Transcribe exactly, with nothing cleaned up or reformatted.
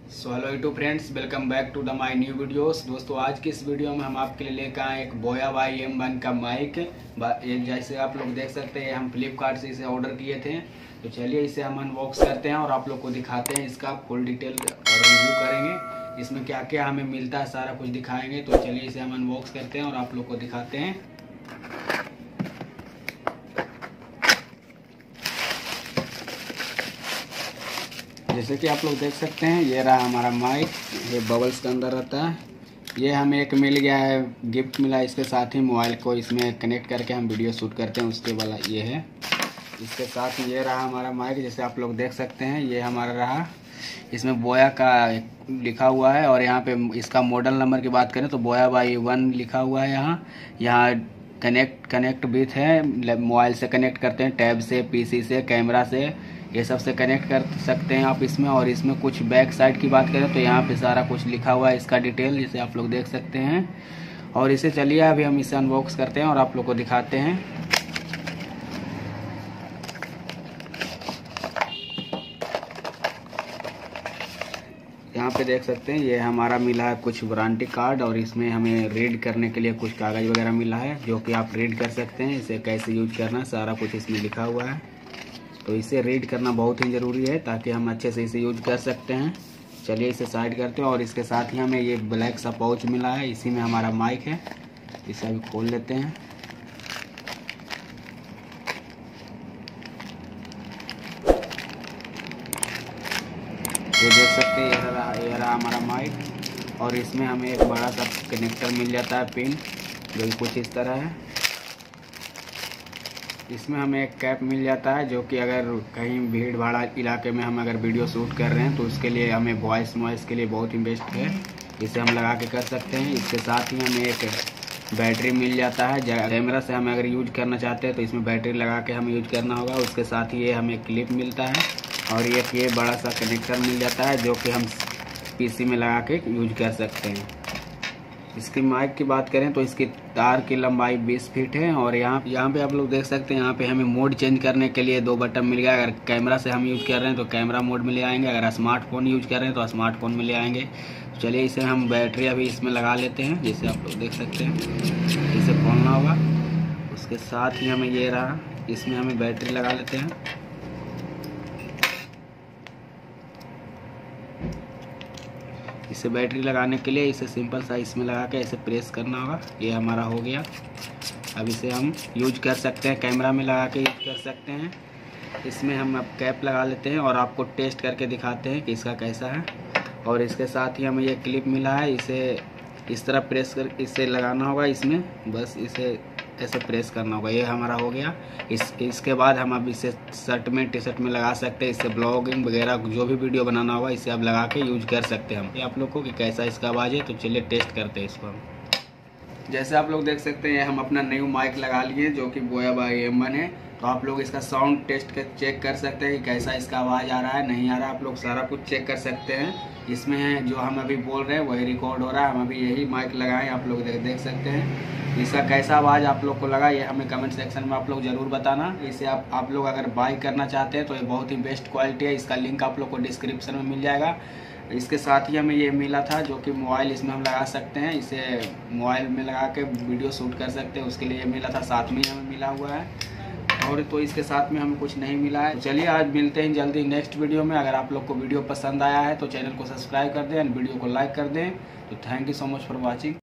So hello YouTube friends, welcome back to the my new videos. दोस्तों, आज की इस वीडियो में हम आपके लिए लेकर आए एक बोया वाई एम वन का माइक। ये जैसे आप लोग देख सकते हैं, हम फ्लिपकार्ट से इसे ऑर्डर किए थे। तो चलिए इसे हम अनबॉक्स करते हैं और आप लोग को दिखाते हैं, इसका फुल डिटेल और रिव्यू करेंगे। इसमें क्या क्या हमें मिलता है सारा कुछ दिखाएंगे। तो चलिए इसे हम अनबॉक्स करते हैं और आप लोग को दिखाते हैं। जैसे कि आप लोग देख सकते हैं, ये रहा हमारा माइक। ये बबल्स के अंदर रहता है। ये हमें एक मिल गया है, गिफ्ट मिला। इसके साथ ही मोबाइल को इसमें कनेक्ट करके हम वीडियो शूट करते हैं, उसके वाला ये है। इसके साथ ये रहा हमारा माइक। जैसे आप लोग देख सकते हैं, ये हमारा रहा। इसमें बोया का लिखा हुआ है और यहाँ पे इसका मॉडल नंबर की बात करें तो बोया वाई वन लिखा हुआ है। यहाँ यहाँ कनेक्ट कनेक्ट विथ है, मोबाइल से कनेक्ट करते हैं, टैब से, पीसी से, कैमरा से, ये सब से कनेक्ट कर सकते हैं आप इसमें। और इसमें कुछ बैक साइड की बात करें तो यहाँ पे सारा कुछ लिखा हुआ है, इसका डिटेल, जिसे आप लोग देख सकते हैं। और इसे चलिए अभी हम इसे अनबॉक्स करते हैं और आप लोग को दिखाते हैं। यहाँ पे देख सकते हैं, ये हमारा मिला है कुछ वारंटी कार्ड और इसमें हमें रीड करने के लिए कुछ कागज़ वगैरह मिला है, जो कि आप रीड कर सकते हैं। इसे कैसे यूज करना सारा कुछ इसमें लिखा हुआ है। तो इसे रीड करना बहुत ही ज़रूरी है ताकि हम अच्छे से इसे यूज कर सकते हैं। चलिए इसे साइड करते हैं। और इसके साथ ही हमें ये ब्लैक सा पाउच मिला है, इसी में हमारा माइक है। इसे अभी खोल लेते हैं। ये देख सकते हैं, ये रहा ये रहा हमारा माइक। और इसमें हमें एक बड़ा सा कनेक्टर मिल जाता है, पिन, जो कि कुछ इस तरह है। इसमें हमें एक कैप मिल जाता है, जो कि अगर कहीं भीड़ भाड़ इलाके में हम अगर वीडियो शूट कर रहे हैं तो उसके लिए हमें वॉइस नॉइस के लिए बहुत ही बेस्ट है। इसे हम लगा के कर सकते हैं। इसके साथ ही हमें एक बैटरी मिल जाता है। कैमरा से हम अगर यूज करना चाहते हैं तो इसमें बैटरी लगा के हमें यूज करना होगा। उसके साथ ही ये हमें क्लिप मिलता है और ये ये बड़ा सा कनेक्टर मिल जाता है, जो कि हम पीसी में लगा के यूज कर सकते हैं। इसकी माइक की बात करें तो इसकी तार की लंबाई बीस फीट है। और यहाँ यहाँ पे आप लोग देख सकते हैं, यहाँ पे हमें मोड चेंज करने के लिए दो बटन मिल गया। अगर कैमरा से हम यूज कर रहे हैं तो कैमरा मोड में ले आएंगे, अगर स्मार्टफोन यूज कर रहे हैं तो स्मार्टफोन में ले आएंगे। चलिए इसे हम बैटरी अभी इसमें लगा लेते हैं, जैसे आप लोग देख सकते हैं। इसे खोलना होगा। उसके साथ ही हमें ये रहा, इसमें हमें बैटरी लगा लेते हैं। इसे बैटरी लगाने के लिए इसे सिंपल सा इसमें लगा के इसे प्रेस करना होगा। ये हमारा हो गया। अब इसे हम यूज कर सकते हैं, कैमरा में लगा के यूज कर सकते हैं। इसमें हम अब कैप लगा लेते हैं और आपको टेस्ट करके दिखाते हैं कि इसका कैसा है। और इसके साथ ही हमें ये क्लिप मिला है, इसे इस तरह प्रेस कर इसे लगाना होगा इसमें, बस इसे ऐसे प्रेस करना होगा। ये हमारा हो गया। इस इसके बाद हम अब इसे शर्ट में, टी शर्ट में लगा सकते हैं। इससे ब्लॉगिंग वगैरह जो भी वीडियो बनाना होगा इसे आप लगा के यूज कर सकते हैं हम। ये आप लोग को कि कैसा इसका आवाज़ है, तो चलिए टेस्ट करते हैं इसको हम। जैसे आप लोग देख सकते हैं, हम अपना न्यू माइक लगा लिए, जो कि बोया वाई एम वन है। तो आप लोग इसका साउंड टेस्ट कर चेक कर सकते हैं कि कैसा इसका आवाज़ आ रहा है, नहीं आ रहा। आप लोग सारा कुछ चेक कर सकते हैं। इसमें जो हम अभी बोल रहे हैं वही रिकॉर्ड हो रहा है। हम अभी यही माइक लगाए, आप लोग देख देख सकते हैं। इसका कैसा आवाज़ आप लोग को लगा, ये हमें कमेंट सेक्शन में आप लोग ज़रूर बताना। इसे आप आप लोग अगर बाय करना चाहते हैं तो ये बहुत ही बेस्ट क्वालिटी है। इसका लिंक आप लोग को डिस्क्रिप्शन में मिल जाएगा। इसके साथ ही हमें ये मिला था, जो कि मोबाइल इसमें हम लगा सकते हैं। इसे मोबाइल में लगा के वीडियो शूट कर सकते हैं, उसके लिए ये मिला था। साथ में हमें मिला हुआ है। और तो इसके साथ में हमें कुछ नहीं मिला है। तो चलिए आज मिलते हैं जल्दी नेक्स्ट वीडियो में। अगर आप लोग को वीडियो पसंद आया है तो चैनल को सब्सक्राइब कर दें, वीडियो को लाइक कर दें। तो thank you so much for watching.